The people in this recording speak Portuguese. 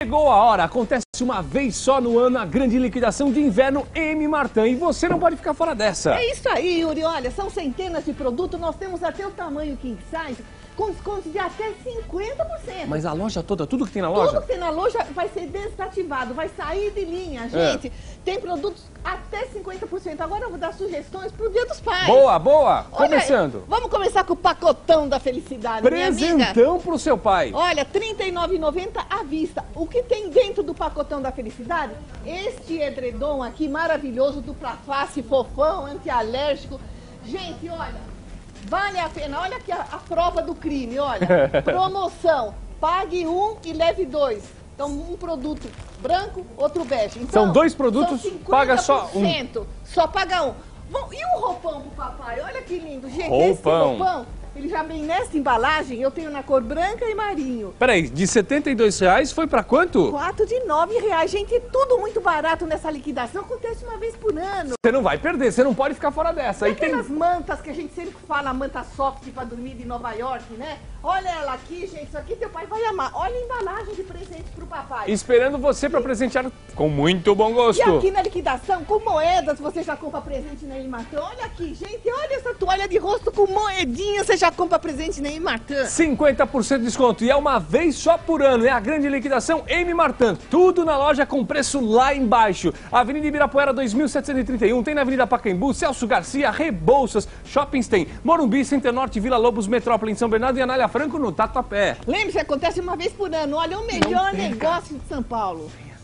Chegou a hora, acontece uma vez só no ano a grande liquidação de inverno M Martin e você não pode ficar fora dessa. É isso aí, Yuri, olha, são centenas de produtos, nós temos até o tamanho king size com desconto de até 50%. Mas a loja toda, tudo que tem na loja? Tudo que tem na loja vai ser desativado, vai sair de linha, gente. Tem produtos até 50%. Agora eu vou dar sugestões pro Dia dos Pais. Boa, boa. Olha, Começando. Vamos começar com o pacotão da felicidade, minha amiga. Presentão pro seu pai. Olha, R$ 39,90 à vista. O que tem dentro do pacotão da felicidade? Este edredom aqui maravilhoso, dupla face, fofão, antialérgico. Gente, olha, vale a pena. Olha aqui a prova do crime, olha. Promoção. Pague um e leve dois. Então, um produto branco, outro bege. Então, são dois produtos, paga só um. Só paga um. Bom, e o roupão pro papai? Olha que lindo, gente. Roupão. Esse roupão, ele já vem nessa embalagem, eu tenho na cor branca e marinho. Peraí, de R$ 72 foi pra quanto? 4 de R$ 9,00. Gente, tudo muito barato nessa liquidação. Acontece uma vez por ano. Você não vai perder, você não pode ficar fora dessa. E aquelas mantas que a gente sempre fala, manta soft pra dormir de Nova York, né? Olha ela aqui, gente, isso aqui teu pai vai amar. Olha a embalagem de presente pro papai. Esperando você pra presentear com muito bom gosto. E aqui na liquidação, com moedas, você já compra presente na Imatã. Olha aqui, gente, olha essa toalha de rosto com moedinha, você já compra presente na Imatã. 50% de desconto e é uma vez só por ano. É a grande liquidação M Martin. Tudo na loja com preço lá embaixo. Avenida Ibirapuera 2731, tem na Avenida Pacaembu, Celso Garcia, Rebouças, Shoppings tem Morumbi, Center Norte, Vila Lobos, Metrópole em São Bernardo e Anália Franco no Tatuapé. Lembre-se, acontece uma vez por ano. Olha, o melhor negócio de São Paulo.